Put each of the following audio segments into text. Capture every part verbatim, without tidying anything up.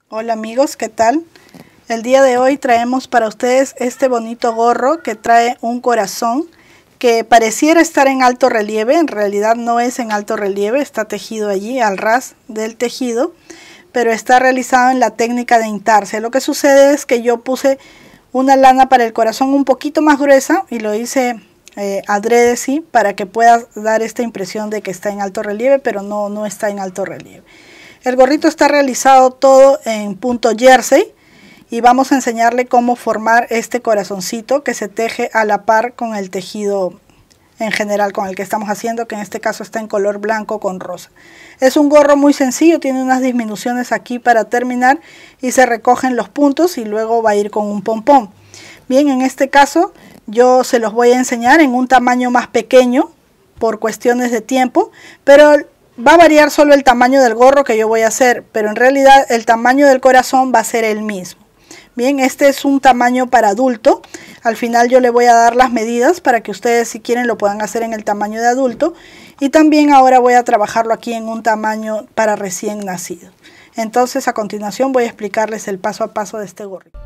Hola amigos, ¿qué tal? El día de hoy traemos para ustedes este bonito gorro que trae un corazón que pareciera estar en alto relieve. En realidad no es en alto relieve, está tejido allí al ras del tejido, pero está realizado en la técnica de intarsia. Lo que sucede es que yo puse una lana para el corazón un poquito más gruesa y lo hice eh, adrede, sí, para que pueda dar esta impresión de que está en alto relieve, pero no, no está en alto relieve. El gorrito está realizado todo en punto jersey y vamos a enseñarle cómo formar este corazoncito que se teje a la par con el tejido en general con el que estamos haciendo, que en este caso está en color blanco con rosa. Es un gorro muy sencillo, tiene unas disminuciones aquí para terminar y se recogen los puntos y luego va a ir con un pompón. Bien, en este caso yo se los voy a enseñar en un tamaño más pequeño por cuestiones de tiempo, pero va a variar solo el tamaño del gorro que yo voy a hacer, pero en realidad el tamaño del corazón va a ser el mismo. Bien, este es un tamaño para adulto. Al final yo le voy a dar las medidas para que ustedes, si quieren, lo puedan hacer en el tamaño de adulto. Y también ahora voy a trabajarlo aquí en un tamaño para recién nacido. Entonces a continuación voy a explicarles el paso a paso de este gorrito.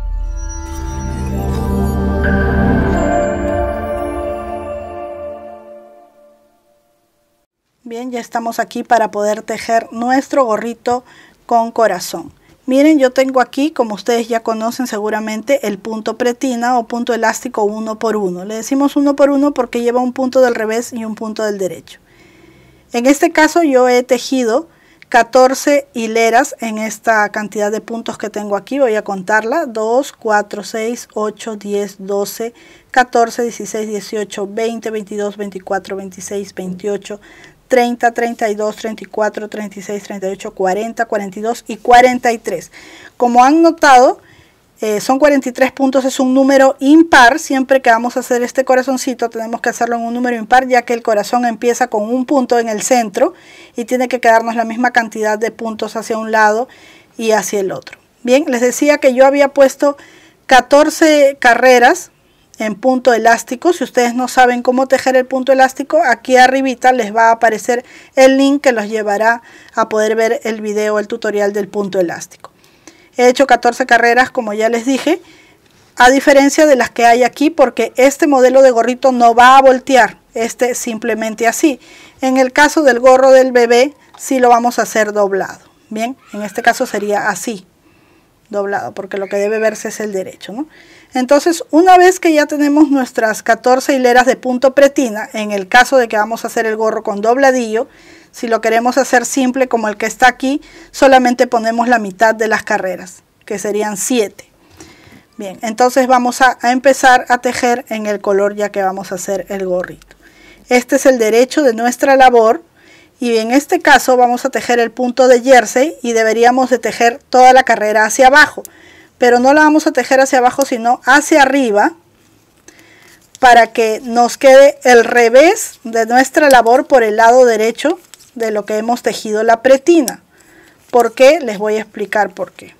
Bien, ya estamos aquí para poder tejer nuestro gorrito con corazón. Miren, yo tengo aquí, como ustedes ya conocen seguramente, el punto pretina o punto elástico uno por uno. Le decimos uno por uno porque lleva un punto del revés y un punto del derecho. En este caso yo he tejido catorce hileras en esta cantidad de puntos que tengo aquí. Voy a contarla: dos, cuatro, seis, ocho, diez, doce, catorce, dieciséis, dieciocho, veinte, veintidós, veinticuatro, veintiséis, veintiocho, treinta, treinta y dos, treinta y cuatro, treinta y seis, treinta y ocho, cuarenta, cuarenta y dos y cuarenta y tres. Como han notado, eh, son cuarenta y tres puntos, es un número impar. Siempre que vamos a hacer este corazoncito tenemos que hacerlo en un número impar, ya que el corazón empieza con un punto en el centro y tiene que quedarnos la misma cantidad de puntos hacia un lado y hacia el otro. Bien, les decía que yo había puesto catorce carreras en punto elástico. Si ustedes no saben cómo tejer el punto elástico, aquí arribita les va a aparecer el link que los llevará a poder ver el video, el tutorial del punto elástico. He hecho catorce carreras, como ya les dije, a diferencia de las que hay aquí, porque este modelo de gorrito no va a voltear, este simplemente así. En el caso del gorro del bebé sí lo vamos a hacer doblado. Bien, en este caso sería así, doblado, porque lo que debe verse es el derecho, ¿no? Entonces, una vez que ya tenemos nuestras catorce hileras de punto pretina, en el caso de que vamos a hacer el gorro con dobladillo, si lo queremos hacer simple como el que está aquí, solamente ponemos la mitad de las carreras, que serían siete. Bien, entonces vamos a, a empezar a tejer en el color ya que vamos a hacer el gorrito. Este es el derecho de nuestra labor. Y en este caso vamos a tejer el punto de jersey y deberíamos de tejer toda la carrera hacia abajo. Pero no la vamos a tejer hacia abajo, sino hacia arriba, para que nos quede el revés de nuestra labor por el lado derecho de lo que hemos tejido la pretina. ¿Por qué? Les voy a explicar por qué.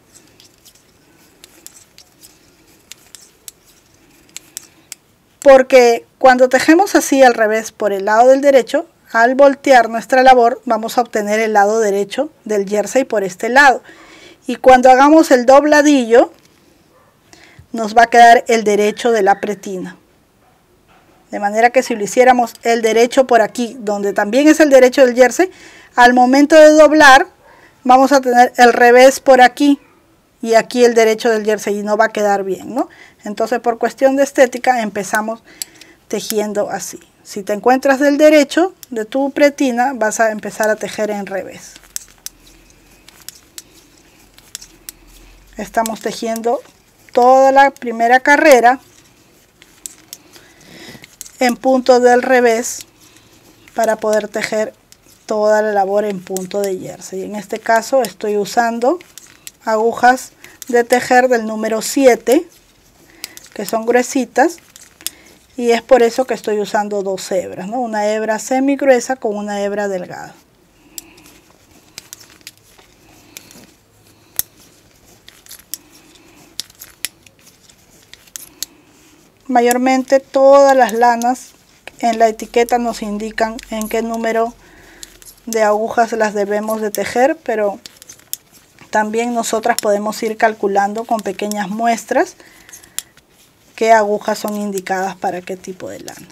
Porque cuando tejemos así al revés por el lado del derecho, al voltear nuestra labor vamos a obtener el lado derecho del jersey por este lado. Y cuando hagamos el dobladillo nos va a quedar el derecho de la pretina. De manera que si lo hiciéramos el derecho por aquí, donde también es el derecho del jersey, al momento de doblar vamos a tener el revés por aquí y aquí el derecho del jersey y no va a quedar bien, ¿no? Entonces, por cuestión de estética empezamos tejiendo así. Si te encuentras del derecho de tu pretina, vas a empezar a tejer en revés. Estamos tejiendo toda la primera carrera en punto del revés para poder tejer toda la labor en punto de jersey. En este caso estoy usando agujas de tejer del número siete, que son gruesitas, y es por eso que estoy usando dos hebras, ¿no? Una hebra semi gruesa con una hebra delgada. Mayormente todas las lanas en la etiqueta nos indican en qué número de agujas las debemos de tejer, pero también nosotras podemos ir calculando con pequeñas muestras qué agujas son indicadas para qué tipo de lana.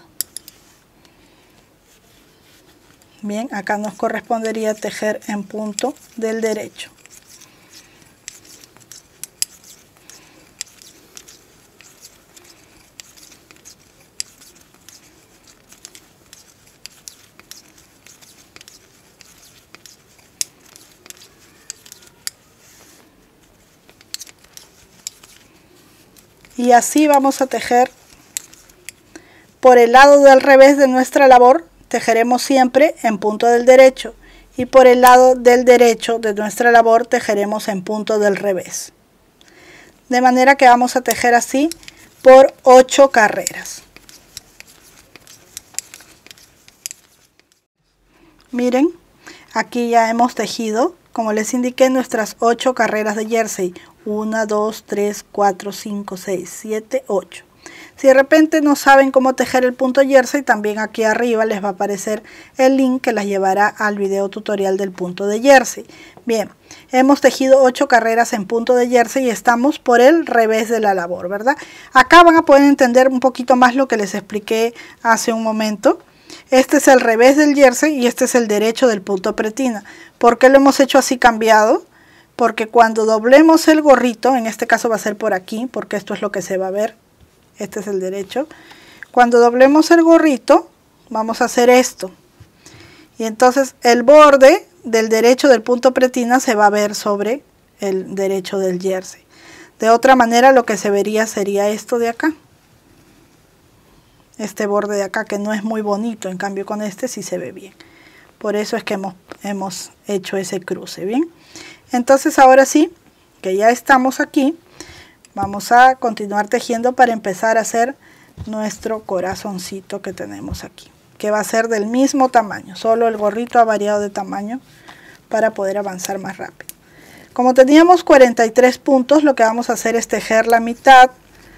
Bien, acá nos correspondería tejer en punto del derecho. Y así vamos a tejer por el lado del revés de nuestra labor, tejeremos siempre en punto del derecho, y por el lado del derecho de nuestra labor tejeremos en punto del revés. De manera que vamos a tejer así por ocho carreras. Miren, aquí ya hemos tejido, como les indiqué, nuestras ocho carreras de jersey. uno, dos, tres, cuatro, cinco, seis, siete, ocho. Si de repente no saben cómo tejer el punto jersey, también aquí arriba les va a aparecer el link que las llevará al video tutorial del punto de jersey. Bien, hemos tejido ocho carreras en punto de jersey y estamos por el revés de la labor, ¿verdad? Acá van a poder entender un poquito más lo que les expliqué hace un momento. Este es el revés del jersey y este es el derecho del punto pretina. ¿Por qué lo hemos hecho así cambiado? Porque cuando doblemos el gorrito, en este caso va a ser por aquí, porque esto es lo que se va a ver. Este es el derecho. Cuando doblemos el gorrito, vamos a hacer esto. Y entonces el borde del derecho del punto pretina se va a ver sobre el derecho del jersey. De otra manera, lo que se vería sería esto de acá. Este borde de acá, que no es muy bonito, en cambio con este sí se ve bien. Por eso es que hemos, hemos hecho ese cruce, ¿bien? Entonces ahora sí, que ya estamos aquí, vamos a continuar tejiendo para empezar a hacer nuestro corazoncito que tenemos aquí, que va a ser del mismo tamaño, solo el gorrito ha variado de tamaño para poder avanzar más rápido. Como teníamos cuarenta y tres puntos, lo que vamos a hacer es tejer la mitad,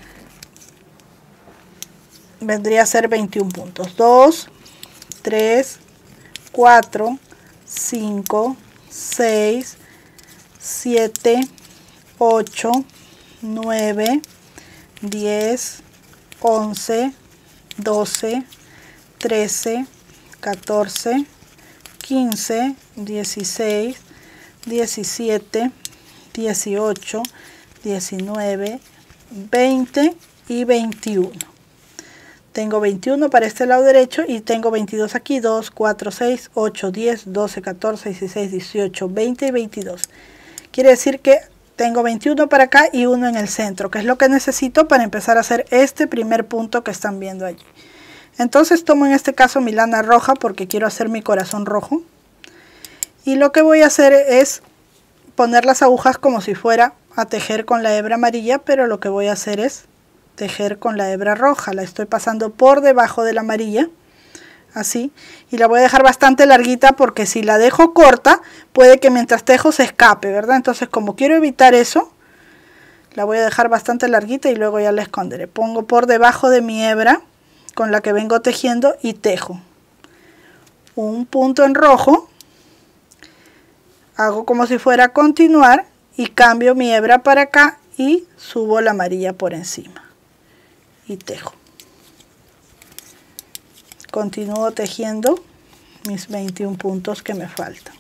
vendría a ser veintiún puntos, dos, tres, cuatro, cinco, seis, siete, ocho, nueve, diez, once, doce, trece, catorce, quince, dieciséis, diecisiete, dieciocho, diecinueve, veinte y veintiuno. Tengo veintiuno para este lado derecho y tengo veintidós aquí, dos, cuatro, seis, ocho, diez, doce, catorce, dieciséis, dieciocho, veinte y veintidós. Quiere decir que tengo veintiuno para acá y uno en el centro, que es lo que necesito para empezar a hacer este primer punto que están viendo allí. Entonces tomo en este caso mi lana roja porque quiero hacer mi corazón rojo. Y lo que voy a hacer es poner las agujas como si fuera a tejer con la hebra amarilla, pero lo que voy a hacer es tejer con la hebra roja. La estoy pasando por debajo de la amarilla, así, y la voy a dejar bastante larguita porque si la dejo corta puede que mientras tejo se escape, ¿verdad? Entonces, como quiero evitar eso, la voy a dejar bastante larguita y luego ya la esconderé. Pongo por debajo de mi hebra con la que vengo tejiendo y tejo un punto en rojo, hago como si fuera a continuar y cambio mi hebra para acá y subo la amarilla por encima y tejo. Continúo tejiendo mis veintiún puntos que me faltan.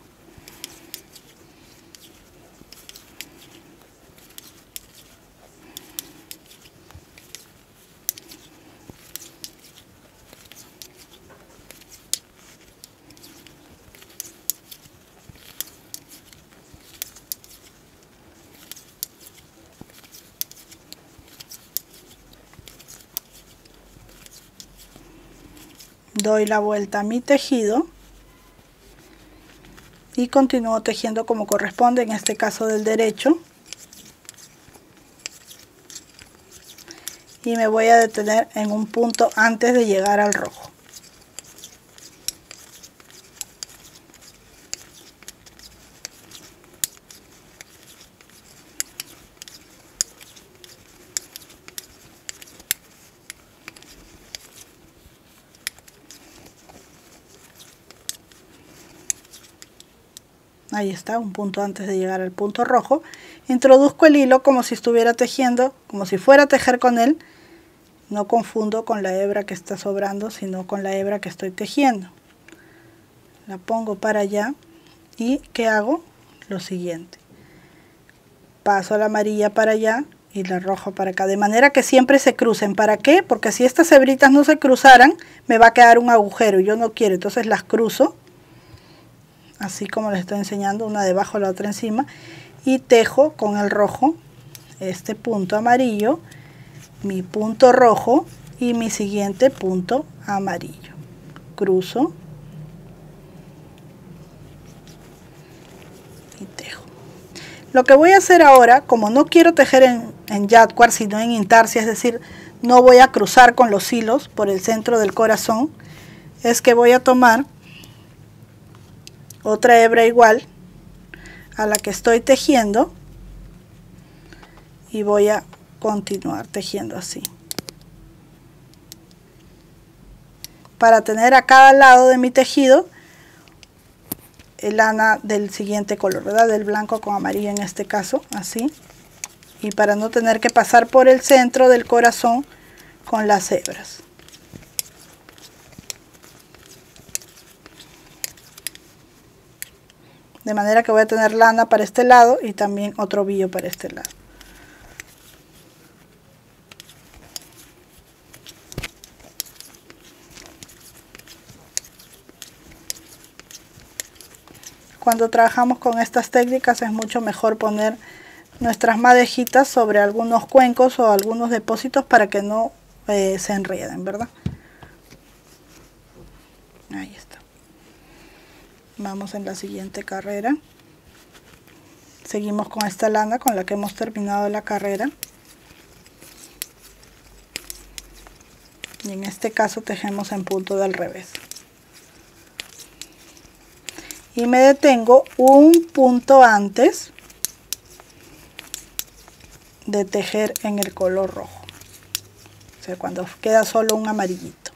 Doy la vuelta a mi tejido y continúo tejiendo como corresponde, en este caso del derecho, y me voy a detener en un punto antes de llegar al rojo. ahí está, un punto antes de llegar al punto rojo, introduzco el hilo como si estuviera tejiendo, como si fuera a tejer con él. No confundo con la hebra que está sobrando, sino con la hebra que estoy tejiendo. La pongo para allá y ¿qué hago? Lo siguiente. Paso la amarilla para allá y la roja para acá, de manera que siempre se crucen. ¿Para qué? Porque si estas hebritas no se cruzaran, me va a quedar un agujero y yo no quiero. Entonces las cruzo, así como les estoy enseñando, una debajo de la otra encima, y tejo con el rojo este punto amarillo, mi punto rojo y mi siguiente punto amarillo. Cruzo y tejo. Lo que voy a hacer ahora, como no quiero tejer en, en jacquard sino en intarsia, es decir, no voy a cruzar con los hilos por el centro del corazón, es que voy a tomar otra hebra igual a la que estoy tejiendo y voy a continuar tejiendo así, para tener a cada lado de mi tejido el lana del siguiente color, ¿verdad? Del blanco con amarillo en este caso, así, y para no tener que pasar por el centro del corazón con las hebras. De manera que voy a tener lana para este lado y también otro ovillo para este lado. Cuando trabajamos con estas técnicas es mucho mejor poner nuestras madejitas sobre algunos cuencos o algunos depósitos para que no eh, se enreden, ¿verdad? Ahí está. Vamos en la siguiente carrera. Seguimos con esta lana con la que hemos terminado la carrera. Y en este caso tejemos en punto del revés. Y me detengo un punto antes de tejer en el color rojo, o sea, cuando queda solo un amarillito.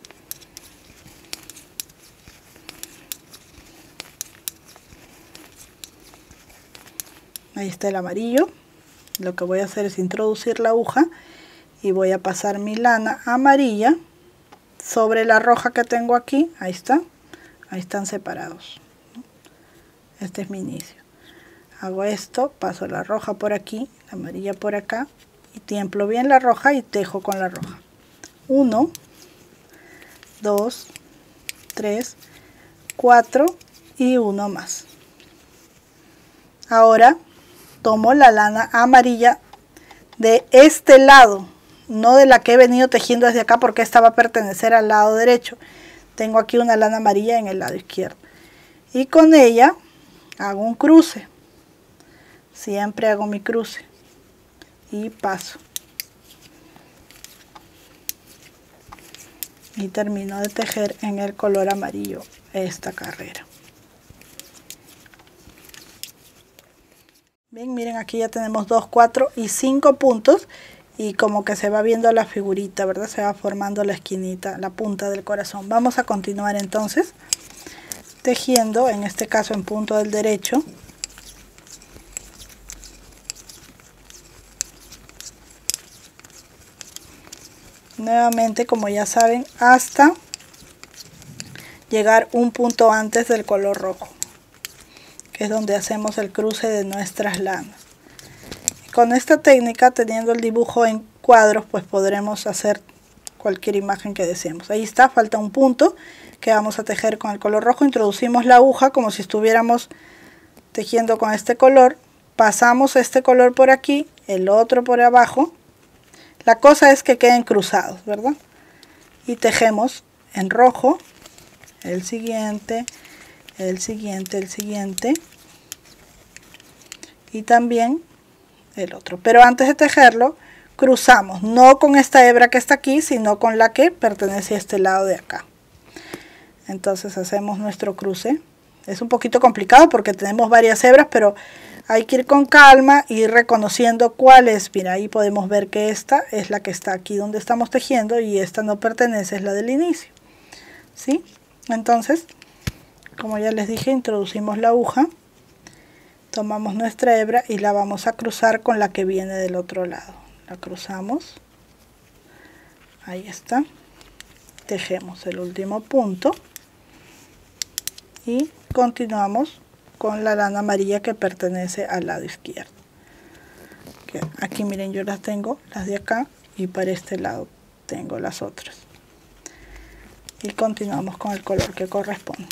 Ahí está el amarillo. Lo que voy a hacer es introducir la aguja y voy a pasar mi lana amarilla sobre la roja que tengo aquí. Ahí está, ahí están separados. Este es mi inicio. Hago esto, paso la roja por aquí, la amarilla por acá, y tiemplo bien la roja y tejo con la roja. Uno, dos, tres, cuatro y uno más. Ahora tomo la lana amarilla de este lado, no de la que he venido tejiendo desde acá, porque esta va a pertenecer al lado derecho. Tengo aquí una lana amarilla en el lado izquierdo. Y con ella hago un cruce. Siempre hago mi cruce. Y paso. Y termino de tejer en el color amarillo esta carrera. Bien, miren, aquí ya tenemos dos, cuatro y cinco puntos. Y como que se va viendo la figurita, ¿verdad? Se va formando la esquinita, la punta del corazón. Vamos a continuar entonces tejiendo, en este caso en punto del derecho. Nuevamente, como ya saben, hasta llegar un punto antes del color rojo, que es donde hacemos el cruce de nuestras lanas. Con esta técnica, teniendo el dibujo en cuadros, pues podremos hacer cualquier imagen que deseemos. Ahí está, falta un punto que vamos a tejer con el color rojo. Introducimos la aguja como si estuviéramos tejiendo con este color. Pasamos este color por aquí, el otro por abajo. La cosa es que queden cruzados, ¿verdad? Y tejemos en rojo el siguiente, el siguiente, el siguiente. Y también el otro. Pero antes de tejerlo, cruzamos, no con esta hebra que está aquí, sino con la que pertenece a este lado de acá. Entonces hacemos nuestro cruce. Es un poquito complicado porque tenemos varias hebras, pero hay que ir con calma y ir reconociendo cuál es. Mira, ahí podemos ver que esta es la que está aquí donde estamos tejiendo y esta no pertenece, es la del inicio. ¿Sí? Entonces, como ya les dije, introducimos la aguja Tomamos nuestra hebra y la vamos a cruzar con la que viene del otro lado. La cruzamos. Ahí está. Tejemos el último punto. Y continuamos con la lana amarilla que pertenece al lado izquierdo. Que aquí miren, yo las tengo, las de acá, y para este lado tengo las otras. Y continuamos con el color que corresponde.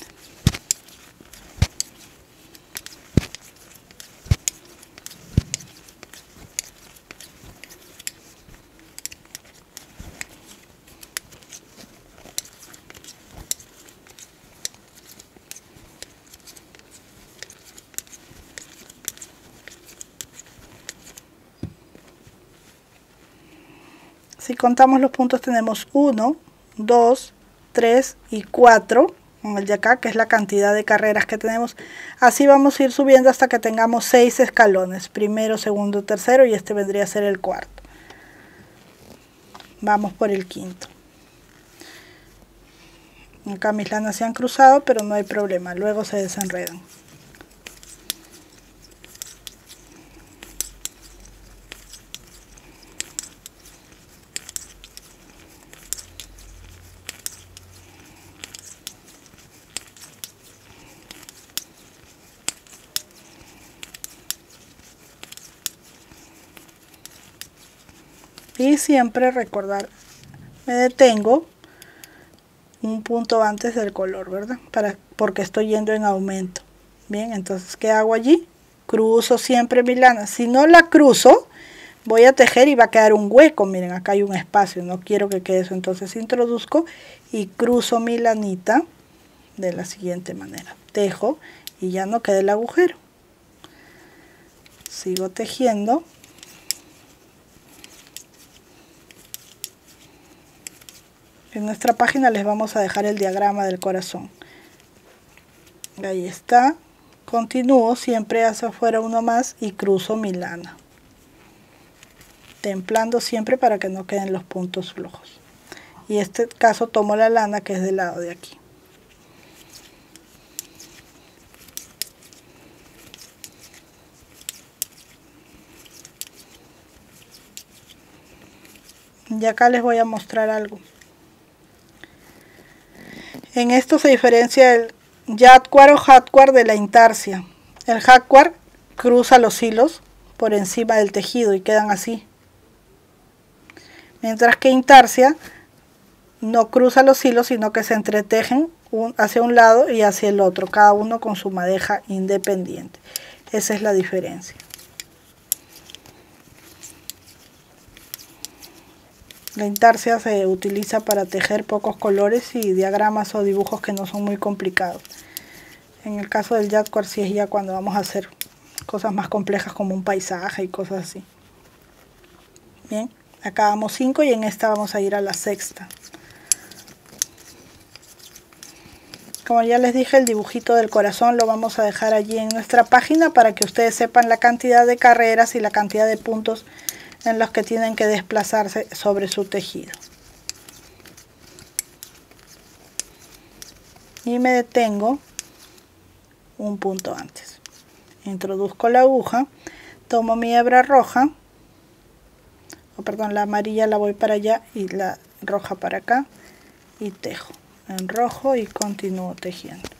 Si contamos los puntos tenemos uno, dos, tres y cuatro, con el de acá, que es la cantidad de carreras que tenemos. Así vamos a ir subiendo hasta que tengamos seis escalones, primero, segundo, tercero, y este vendría a ser el cuarto. Vamos por el quinto. Acá mis lanas se han cruzado, pero no hay problema, luego se desenredan. Y siempre recordar, me detengo un punto antes del color, ¿verdad? Para, porque estoy yendo en aumento. Bien, entonces, ¿qué hago allí? Cruzo siempre mi lana. Si no la cruzo, voy a tejer y va a quedar un hueco. Miren, acá hay un espacio, no quiero que quede eso. Entonces introduzco y cruzo mi lanita de la siguiente manera. Tejo y ya no queda el agujero. Sigo tejiendo. En nuestra página les vamos a dejar el diagrama del corazón. Ahí está. Continúo siempre hacia afuera uno más y cruzo mi lana. Templando siempre para que no queden los puntos flojos. Y en este caso tomo la lana que es del lado de aquí. Y acá les voy a mostrar algo. En esto se diferencia el jacquard o jacquard de la intarsia. El jacquard cruza los hilos por encima del tejido y quedan así. Mientras que intarsia no cruza los hilos, sino que se entretejen un, hacia un lado y hacia el otro, cada uno con su madeja independiente. Esa es la diferencia. La intarsia se utiliza para tejer pocos colores y diagramas o dibujos que no son muy complicados. En el caso del jacquard sí es ya cuando vamos a hacer cosas más complejas como un paisaje y cosas así. Bien, acá vamos cinco y en esta vamos a ir a la sexta. Como ya les dije, el dibujito del corazón lo vamos a dejar allí en nuestra página para que ustedes sepan la cantidad de carreras y la cantidad de puntos en los que tienen que desplazarse sobre su tejido. Y me detengo un punto antes. Introduzco la aguja, tomo mi hebra roja, o perdón, la amarilla la voy para allá y la roja para acá, y tejo en rojo y continúo tejiendo.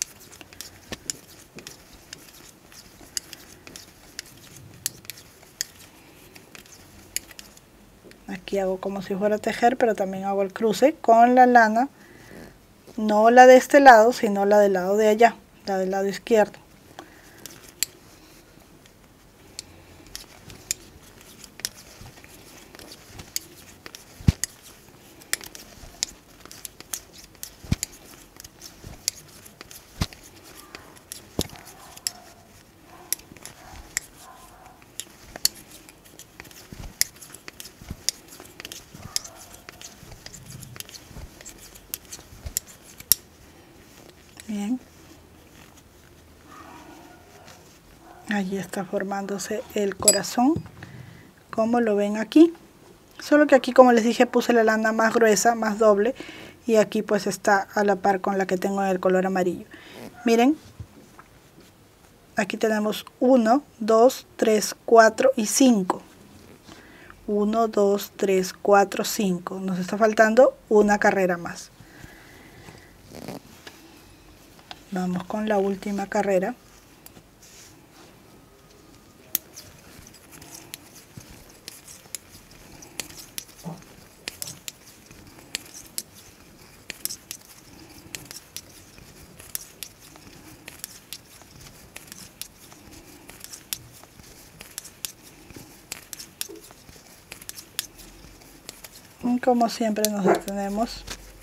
Aquí hago como si fuera a tejer, pero también hago el cruce con la lana, no la de este lado, sino la del lado de allá, la del lado izquierdo. Bien, allí está formándose el corazón, como lo ven aquí, solo que aquí, como les dije, puse la lana más gruesa, más doble, y aquí pues está a la par con la que tengo en el color amarillo. Miren, aquí tenemos uno, dos, tres, cuatro y cinco. uno, dos, tres, cuatro, cinco. Nos está faltando una carrera más. Vamos con la última carrera. Como siempre nos detenemos.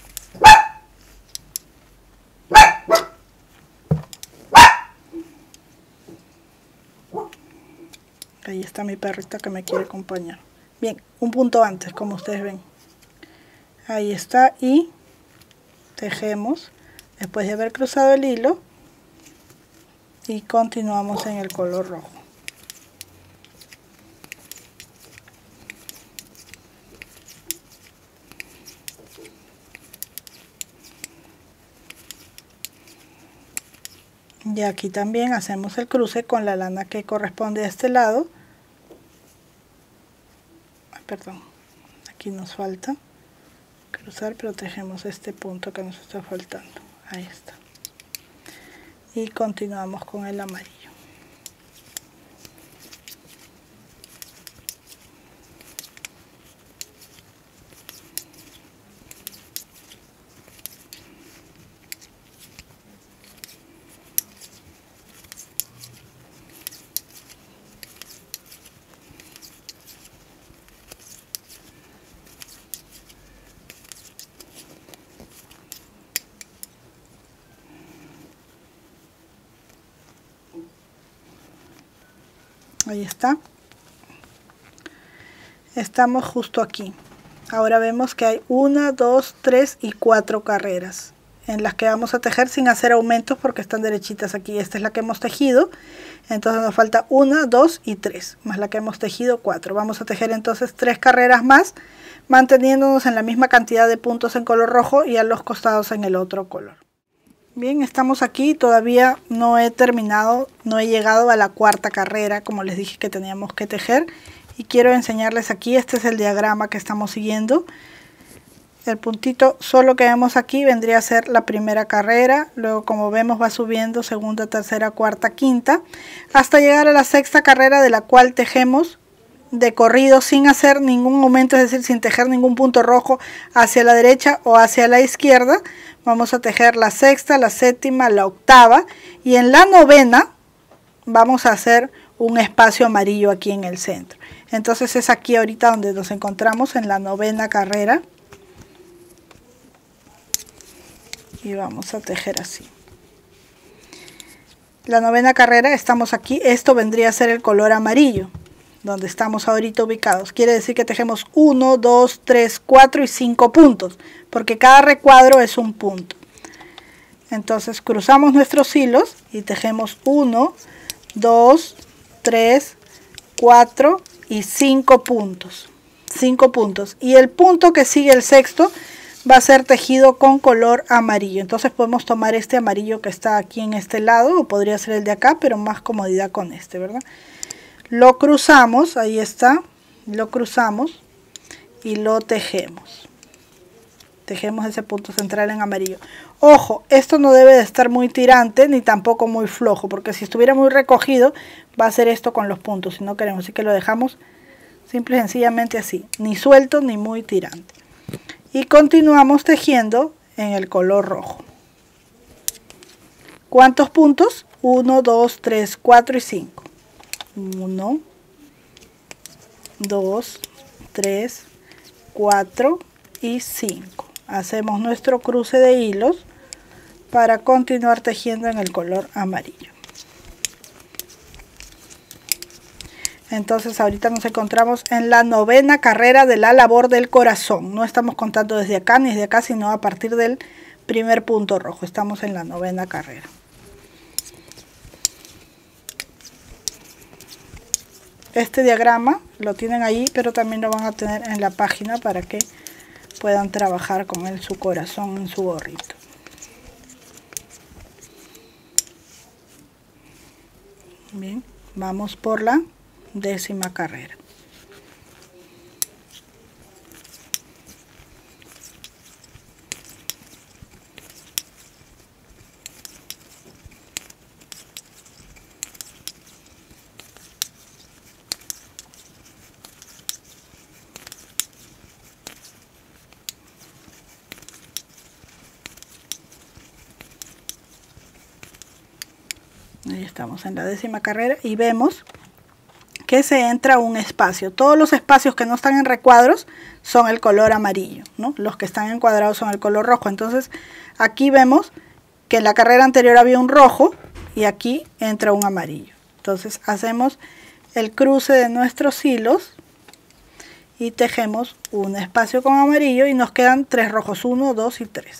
Ahí está mi perrita que me quiere acompañar. Bien, un punto antes, como ustedes ven. Ahí está, y tejemos después de haber cruzado el hilo y continuamos en el color rojo. Y aquí también hacemos el cruce con la lana que corresponde a este lado. Perdón, aquí nos falta cruzar, pero tejemos este punto que nos está faltando. Ahí está. Y continuamos con el amarillo. Ahí está. Estamos justo aquí. Ahora vemos que hay una, dos, tres y cuatro carreras en las que vamos a tejer sin hacer aumentos porque están derechitas aquí. Esta es la que hemos tejido. Entonces nos falta una, dos y tres, más la que hemos tejido cuatro. Vamos a tejer entonces tres carreras más, manteniéndonos en la misma cantidad de puntos en color rojo y a los costados en el otro color. Bien, estamos aquí, todavía no he terminado, no he llegado a la cuarta carrera, como les dije que teníamos que tejer. Y quiero enseñarles aquí, este es el diagrama que estamos siguiendo. El puntito solo que vemos aquí vendría a ser la primera carrera, luego como vemos va subiendo segunda, tercera, cuarta, quinta, hasta llegar a la sexta carrera, de la cual tejemos de corrido sin hacer ningún aumento, es decir, sin tejer ningún punto rojo hacia la derecha o hacia la izquierda. Vamos a tejer la sexta, la séptima, la octava, y en la novena vamos a hacer un espacio amarillo aquí en el centro. Entonces es aquí ahorita donde nos encontramos, en la novena carrera, y vamos a tejer así. La novena carrera, estamos aquí, esto vendría a ser el color amarillo, donde estamos ahorita ubicados. Quiere decir que tejemos uno, dos, tres, cuatro y cinco puntos, porque cada recuadro es un punto. Entonces cruzamos nuestros hilos y tejemos uno, dos, tres, cuatro y cinco puntos. cinco puntos. Y el punto que sigue el sexto va a ser tejido con color amarillo. Entonces podemos tomar este amarillo que está aquí en este lado, o podría ser el de acá, pero más comodidad con este, ¿verdad? Lo cruzamos, ahí está, lo cruzamos y lo tejemos. Tejemos ese punto central en amarillo. Ojo, esto no debe de estar muy tirante ni tampoco muy flojo, porque si estuviera muy recogido va a hacer esto con los puntos, si no queremos. Así que lo dejamos simple y sencillamente así, ni suelto ni muy tirante. Y continuamos tejiendo en el color rojo. ¿Cuántos puntos? uno, dos, tres, cuatro y cinco. uno, dos, tres, cuatro y cinco. Hacemos nuestro cruce de hilos para continuar tejiendo en el color amarillo. Entonces ahorita nos encontramos en la novena carrera de la labor del corazón. No estamos contando desde acá ni desde acá, sino a partir del primer punto rojo. Estamos en la novena carrera. Este diagrama lo tienen ahí, pero también lo van a tener en la página para que puedan trabajar con él su corazón en su gorrito. Bien, vamos por la décima carrera. Ahí estamos en la décima carrera y vemos que se entra un espacio. Todos los espacios que no están en recuadros son el color amarillo, ¿no? Los que están encuadrados son el color rojo. Entonces aquí vemos que en la carrera anterior había un rojo y aquí entra un amarillo. Entonces hacemos el cruce de nuestros hilos y tejemos un espacio con amarillo y nos quedan tres rojos, uno, dos y tres.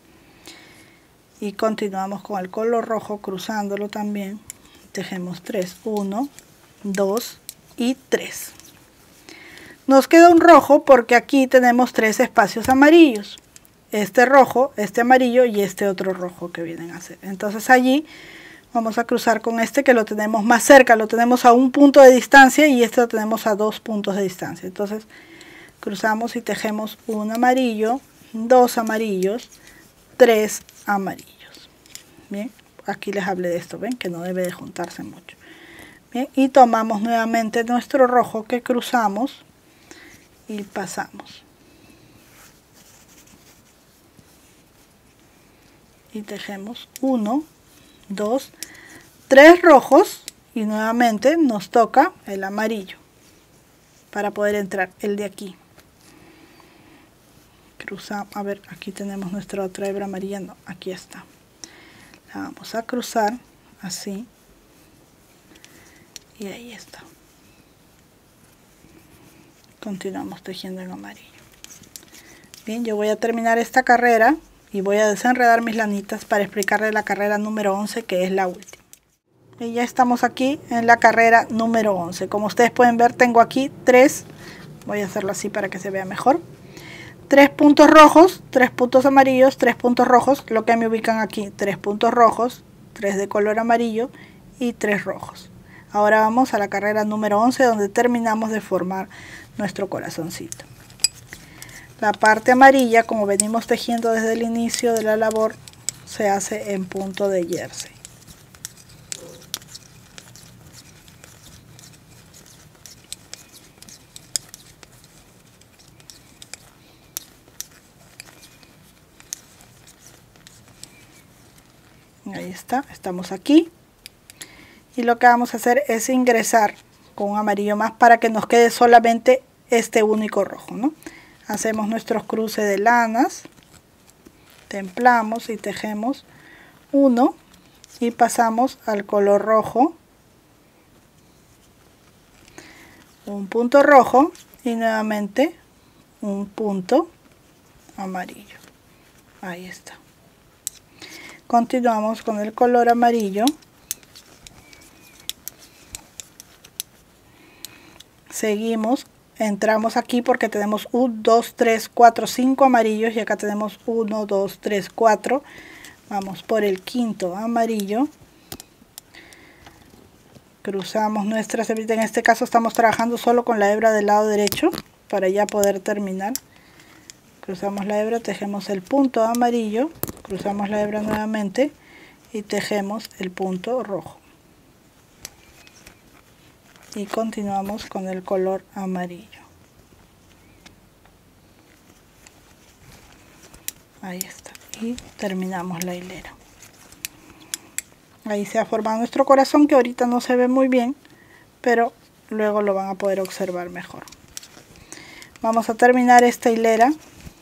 Y continuamos con el color rojo cruzándolo también. Tejemos tres, uno, dos y tres. Nos queda un rojo porque aquí tenemos tres espacios amarillos. Este rojo, este amarillo y este otro rojo que vienen a ser. Entonces allí vamos a cruzar con este que lo tenemos más cerca. Lo tenemos a un punto de distancia y este lo tenemos a dos puntos de distancia. Entonces cruzamos y tejemos un amarillo, dos amarillos, tres amarillos. Bien, aquí les hablé de esto, ven que no debe de juntarse mucho. Bien, y tomamos nuevamente nuestro rojo que cruzamos y pasamos. Y tejemos uno, dos, tres rojos y nuevamente nos toca el amarillo para poder entrar el de aquí. Cruzamos, a ver, aquí tenemos nuestra otra hebra amarilla, no, aquí está. La vamos a cruzar así y ahí está. Continuamos tejiendo en amarillo. Bien, yo voy a terminar esta carrera y voy a desenredar mis lanitas para explicarles la carrera número once, que es la última. Y ya estamos aquí en la carrera número once. Como ustedes pueden ver, tengo aquí tres, voy a hacerlo así para que se vea mejor. Tres puntos rojos, tres puntos amarillos, tres puntos rojos, lo que me ubican aquí, tres puntos rojos, tres de color amarillo y tres rojos. Ahora vamos a la carrera número once, donde terminamos de formar nuestro corazoncito. La parte amarilla, como venimos tejiendo desde el inicio de la labor, se hace en punto de jersey. Ahí está, estamos aquí y lo que vamos a hacer es ingresar con un amarillo más para que nos quede solamente este único rojo, ¿no? Hacemos nuestros cruces de lanas, templamos y tejemos uno y pasamos al color rojo, un punto rojo y nuevamente un punto amarillo. Ahí está. Continuamos con el color amarillo. Seguimos, entramos aquí porque tenemos uno, dos, tres, cuatro, cinco amarillos y acá tenemos uno, dos, tres, cuatro. Vamos por el quinto amarillo. Cruzamos nuestras hebritas. En este caso estamos trabajando solo con la hebra del lado derecho para ya poder terminar. Cruzamos la hebra, tejemos el punto amarillo, cruzamos la hebra nuevamente y tejemos el punto rojo. Y continuamos con el color amarillo. Ahí está. Y terminamos la hilera. Ahí se ha formado nuestro corazón, que ahorita no se ve muy bien, pero luego lo van a poder observar mejor. Vamos a terminar esta hilera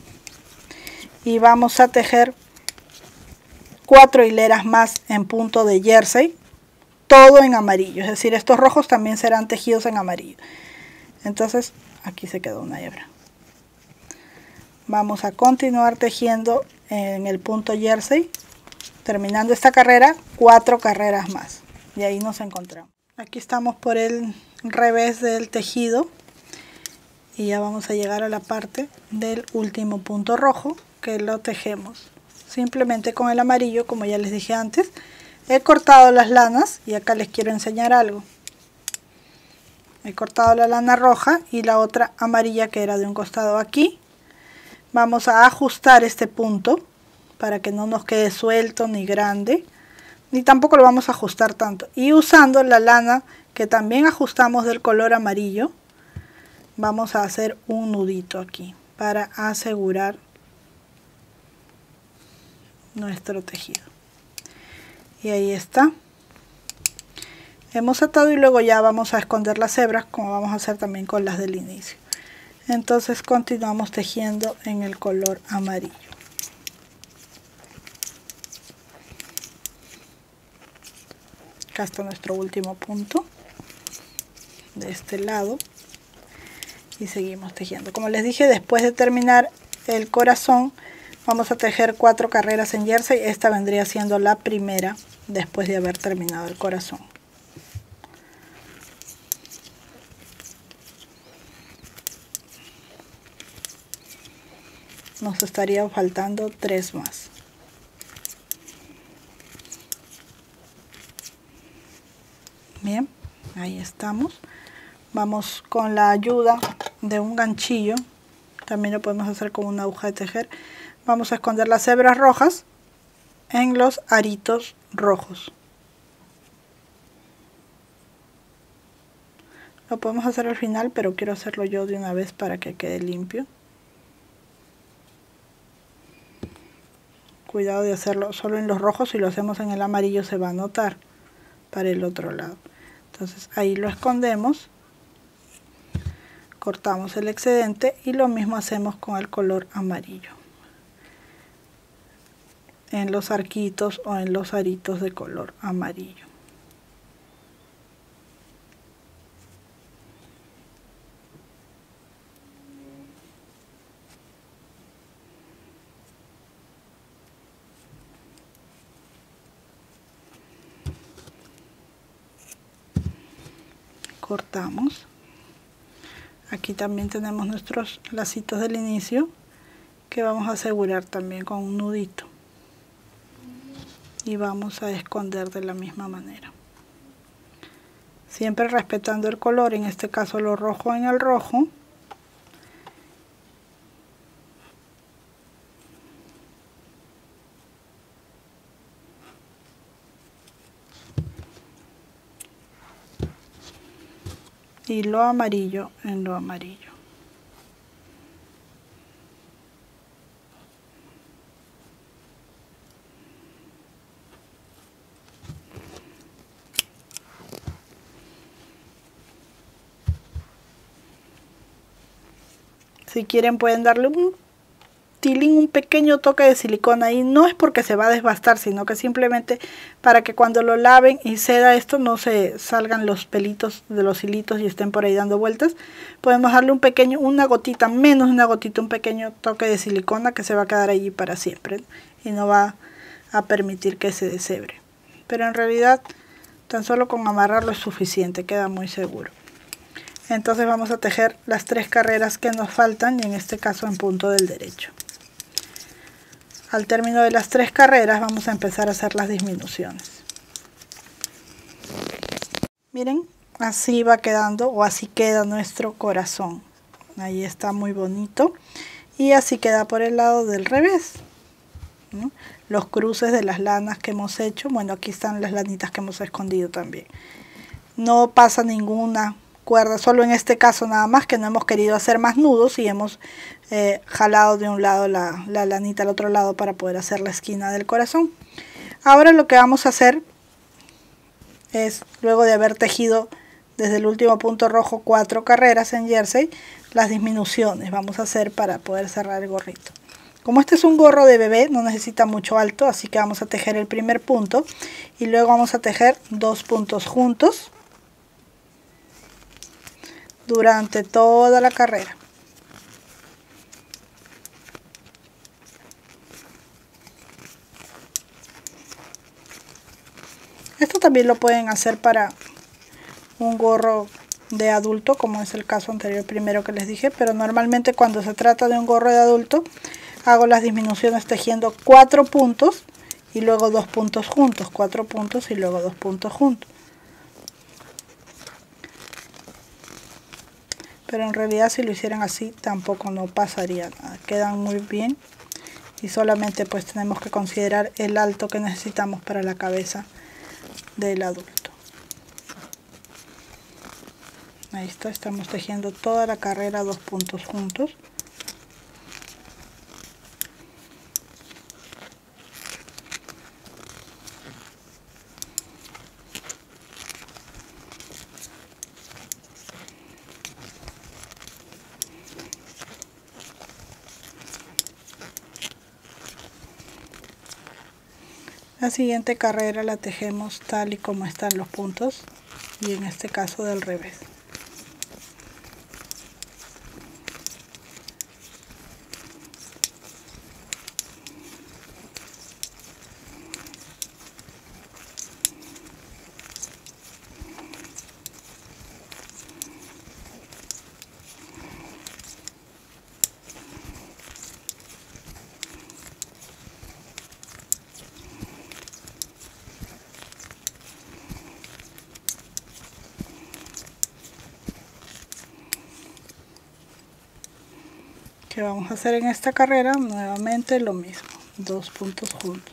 y vamos a tejer cuatro hileras más en punto de jersey, todo en amarillo, es decir, estos rojos también serán tejidos en amarillo. Entonces aquí se quedó una hebra. Vamos a continuar tejiendo en el punto jersey, terminando esta carrera, cuatro carreras más, y ahí nos encontramos. Aquí estamos por el revés del tejido y ya vamos a llegar a la parte del último punto rojo, que lo tejemos simplemente con el amarillo, como ya les dije antes, He cortado las lanas y acá les quiero enseñar algo. He cortado la lana roja y la otra amarilla que era de un costado. Aquí vamos a ajustar este punto para que no nos quede suelto ni grande, ni tampoco lo vamos a ajustar tanto. Y usando la lana que también ajustamos del color amarillo, vamos a hacer un nudito aquí para asegurar nuestro tejido. Y ahí está. Hemos atado y luego ya vamos a esconder las hebras, como vamos a hacer también con las del inicio. Entonces continuamos tejiendo en el color amarillo. Acá está nuestro último punto de este lado y seguimos tejiendo. Como les dije, después de terminar el corazón vamos a tejer cuatro carreras en jersey. Esta vendría siendo la primera después de haber terminado el corazón. Nos estaría faltando tres más. Bien, ahí estamos. Vamos con la ayuda de un ganchillo, también lo podemos hacer con una aguja de tejer. Vamos a esconder las hebras rojas en los aritos rojos. Lo podemos hacer al final, pero quiero hacerlo yo de una vez para que quede limpio. Cuidado de hacerlo solo en los rojos, si lo hacemos en el amarillo se va a notar para el otro lado. Entonces ahí lo escondemos, cortamos el excedente y lo mismo hacemos con el color amarillo en los arquitos o en los aritos de color amarillo. Cortamos. Aquí también tenemos nuestros lacitos del inicio que vamos a asegurar también con un nudito y vamos a esconder de la misma manera, siempre respetando el color, en este caso lo rojo en el rojo. Y lo amarillo en lo amarillo. Si quieren pueden darle un tilín, un pequeño toque de silicona ahí, no es porque se va a desbastar, sino que simplemente para que cuando lo laven y ceda esto no se salgan los pelitos de los hilitos y estén por ahí dando vueltas. Podemos darle un pequeño, una gotita, menos una gotita, un pequeño toque de silicona que se va a quedar allí para siempre y no va a permitir que se deshebre. Pero en realidad tan solo con amarrarlo es suficiente, queda muy seguro. Entonces vamos a tejer las tres carreras que nos faltan y en este caso en punto del derecho. Al término de las tres carreras vamos a empezar a hacer las disminuciones. Miren, así va quedando o así queda nuestro corazón. Ahí está muy bonito. Y así queda por el lado del revés, ¿no? Los cruces de las lanas que hemos hecho. Bueno, aquí están las lanitas que hemos escondido también. No pasa ninguna cuerda, solo en este caso nada más que no hemos querido hacer más nudos y hemos eh, jalado de un lado la, la lanita al otro lado para poder hacer la esquina del corazón. Ahora lo que vamos a hacer es, luego de haber tejido desde el último punto rojo cuatro carreras en jersey, las disminuciones vamos a hacer para poder cerrar el gorrito. Como este es un gorro de bebé, no necesita mucho alto, así que vamos a tejer el primer punto y luego vamos a tejer dos puntos juntos durante toda la carrera. Esto también lo pueden hacer para un gorro de adulto, como es el caso anterior primero que les dije, pero normalmente cuando se trata de un gorro de adulto hago las disminuciones tejiendo cuatro puntos y luego dos puntos juntos, cuatro puntos y luego dos puntos juntos. Pero en realidad si lo hicieran así tampoco no pasaría nada, quedan muy bien y solamente pues tenemos que considerar el alto que necesitamos para la cabeza del adulto. Ahí está, estamos tejiendo toda la carrera dos puntos juntos. La siguiente carrera la tejemos tal y como están los puntos y en este caso del revés. Que vamos a hacer en esta carrera nuevamente lo mismo, dos puntos juntos.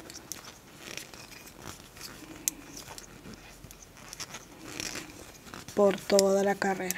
Por toda la carrera.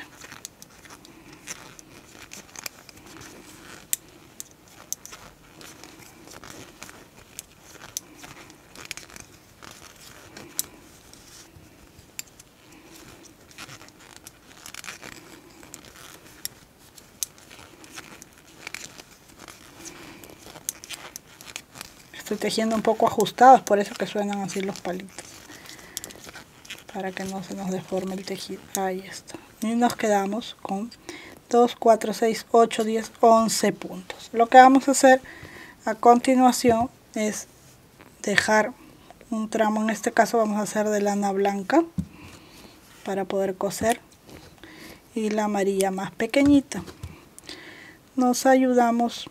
Estoy tejiendo un poco ajustados, por eso que suenan así los palitos, para que no se nos deforme el tejido. Ahí está. Y nos quedamos con dos, cuatro, seis, ocho, diez, once puntos. Lo que vamos a hacer a continuación es dejar un tramo, en este caso vamos a hacer de lana blanca para poder coser, y la amarilla más pequeñita. Nos ayudamos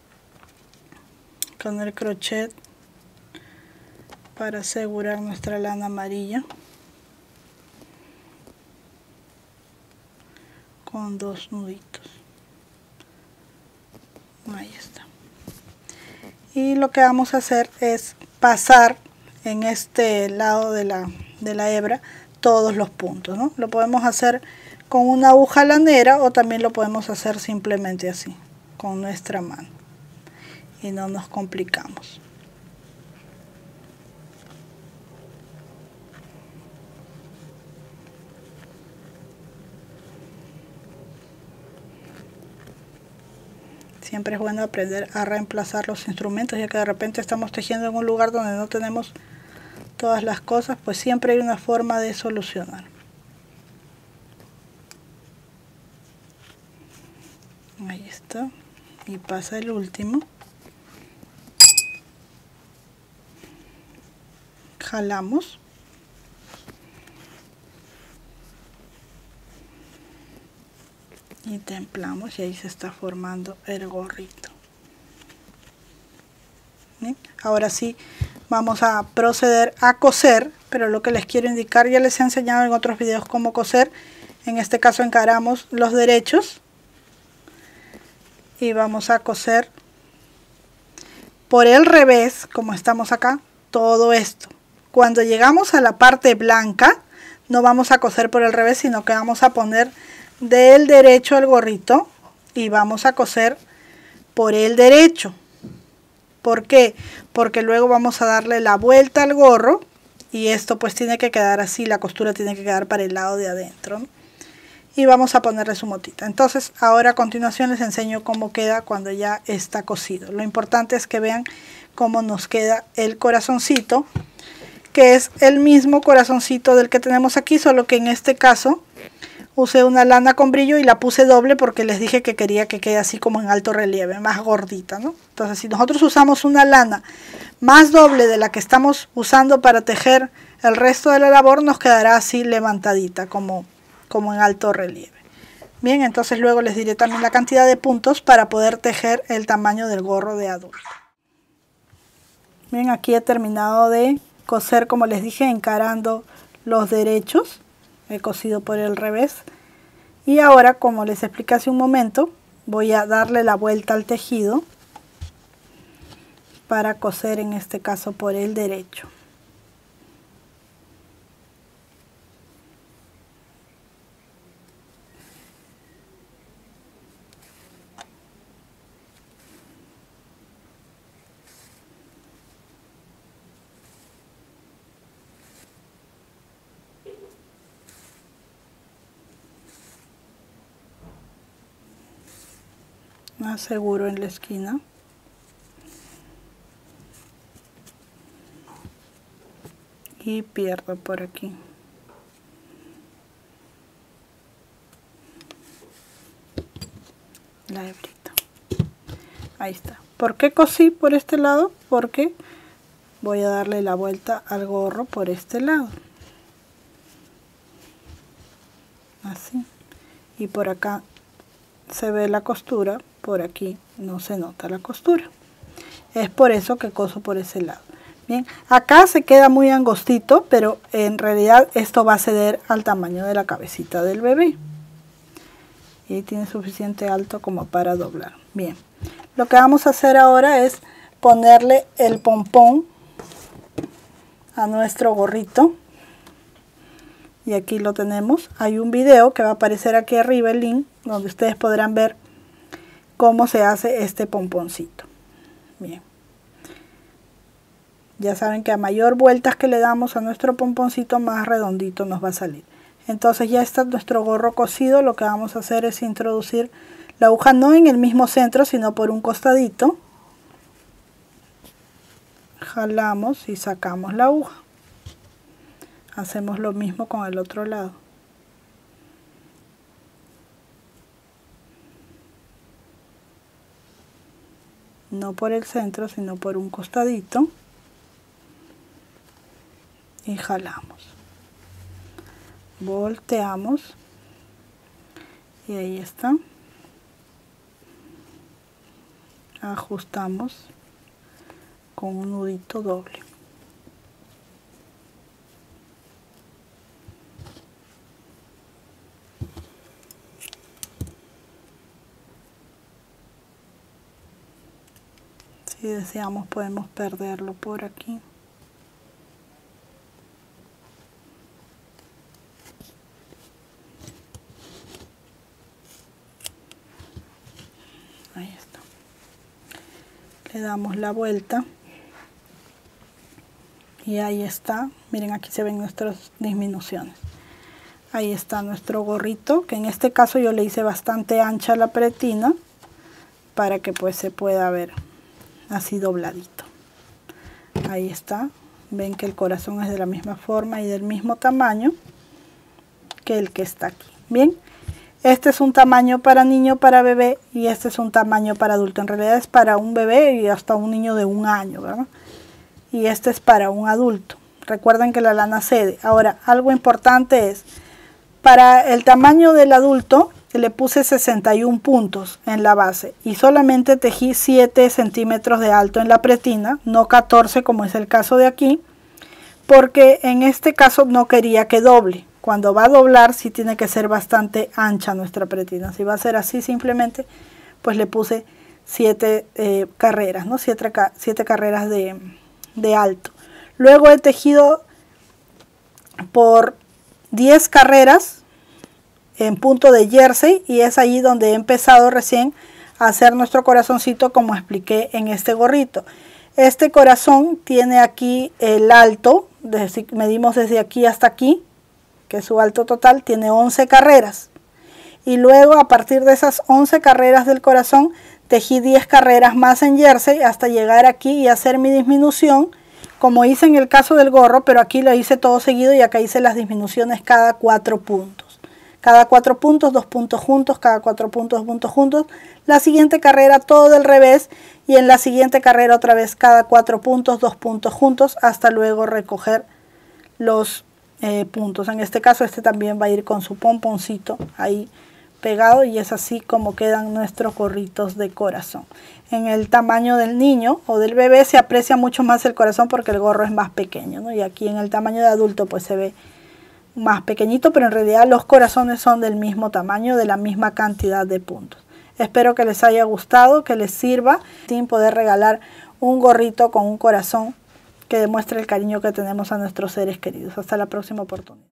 con el crochet para asegurar nuestra lana amarilla con dos nuditos. Ahí está. Y lo que vamos a hacer es pasar en este lado de la, de la hebra todos los puntos, ¿no? Lo podemos hacer con una aguja lanera o también lo podemos hacer simplemente así, con nuestra mano. Y no nos complicamos. Siempre es bueno aprender a reemplazar los instrumentos, ya que de repente estamos tejiendo en un lugar donde no tenemos todas las cosas, pues siempre hay una forma de solucionar. Ahí está. Y pasa el último. Jalamos. Y templamos y ahí se está formando el gorrito. ¿Bien? Ahora sí vamos a proceder a coser, pero lo que les quiero indicar, ya les he enseñado en otros videos cómo coser. En este caso encaramos los derechos y vamos a coser por el revés, como estamos acá, todo esto. Cuando llegamos a la parte blanca no vamos a coser por el revés, sino que vamos a poner del derecho el gorrito y vamos a coser por el derecho. ¿Por qué? Porque luego vamos a darle la vuelta al gorro y esto pues tiene que quedar así, la costura tiene que quedar para el lado de adentro, ¿no? Y vamos a ponerle su motita. Entonces ahora a continuación les enseño cómo queda cuando ya está cosido. Lo importante es que vean cómo nos queda el corazoncito, que es el mismo corazoncito del que tenemos aquí, solo que en este caso usé una lana con brillo y la puse doble porque les dije que quería que quede así como en alto relieve, más gordita, ¿no? Entonces si nosotros usamos una lana más doble de la que estamos usando para tejer el resto de la labor, nos quedará así levantadita, como, como en alto relieve. Bien, entonces luego les diré también la cantidad de puntos para poder tejer el tamaño del gorro de adulto. Bien, aquí he terminado de coser, como les dije, encarando los derechos. He cosido por el revés. Y ahora, como les expliqué hace un momento, voy a darle la vuelta al tejido para coser, en este caso, por el derecho. Aseguro en la esquina. Y pierdo por aquí. La hebrita. Ahí está. ¿Por qué cosí por este lado? Porque voy a darle la vuelta al gorro por este lado. Así. Y por acá se ve la costura. Por aquí no se nota la costura. Es por eso que coso por ese lado. Bien, acá se queda muy angostito, pero en realidad esto va a ceder al tamaño de la cabecita del bebé. Y tiene suficiente alto como para doblar. Bien, lo que vamos a hacer ahora es ponerle el pompón a nuestro gorrito. Y aquí lo tenemos. Hay un video que va a aparecer aquí arriba, el link, donde ustedes podrán ver cómo se hace este pomponcito. Bien. Ya saben que a mayor vueltas que le damos a nuestro pomponcito, más redondito nos va a salir. Entonces ya está nuestro gorro cosido. Lo que vamos a hacer es introducir la aguja no en el mismo centro, sino por un costadito. Jalamos y sacamos la aguja. Hacemos lo mismo con el otro lado. No por el centro, sino por un costadito. Y jalamos. Volteamos. Y ahí está. Ajustamos con un nudito doble. Si deseamos podemos perderlo por aquí. Ahí está. Le damos la vuelta. Y ahí está. Miren, aquí se ven nuestras disminuciones. Ahí está nuestro gorrito, que en este caso yo le hice bastante ancha la pretina para que pues se pueda ver así dobladito. Ahí está. Ven que el corazón es de la misma forma y del mismo tamaño que el que está aquí. Bien, este es un tamaño para niño, para bebé, y este es un tamaño para adulto. En realidad es para un bebé y hasta un niño de un año, ¿verdad? Y este es para un adulto. Recuerden que la lana cede. Ahora, algo importante es, para el tamaño del adulto, le puse sesenta y un puntos en la base y solamente tejí siete centímetros de alto en la pretina, no catorce como es el caso de aquí, porque en este caso no quería que doble. Cuando va a doblar sí tiene que ser bastante ancha nuestra pretina. Si va a ser así simplemente, pues le puse siete eh, carreras, ¿no? siete, siete carreras de, de alto. Luego he tejido por diez carreras en punto de jersey y es allí donde he empezado recién a hacer nuestro corazoncito, como expliqué en este gorrito. Este corazón tiene aquí el alto, desde, medimos desde aquí hasta aquí, que es su alto total, tiene once carreras. Y luego a partir de esas once carreras del corazón, tejí diez carreras más en jersey hasta llegar aquí y hacer mi disminución, como hice en el caso del gorro, pero aquí lo hice todo seguido y acá hice las disminuciones cada cuatro puntos. Cada cuatro puntos, dos puntos juntos, cada cuatro puntos, dos puntos juntos. La siguiente carrera todo del revés y en la siguiente carrera otra vez cada cuatro puntos, dos puntos juntos, hasta luego recoger los eh, puntos. En este caso este también va a ir con su pomponcito ahí pegado, y es así como quedan nuestros gorritos de corazón. En el tamaño del niño o del bebé se aprecia mucho más el corazón porque el gorro es más pequeño, ¿no? Y aquí en el tamaño de adulto pues se ve más pequeñito, pero en realidad los corazones son del mismo tamaño, de la misma cantidad de puntos. Espero que les haya gustado, que les sirva sin poder regalar un gorrito con un corazón que demuestre el cariño que tenemos a nuestros seres queridos. Hasta la próxima oportunidad.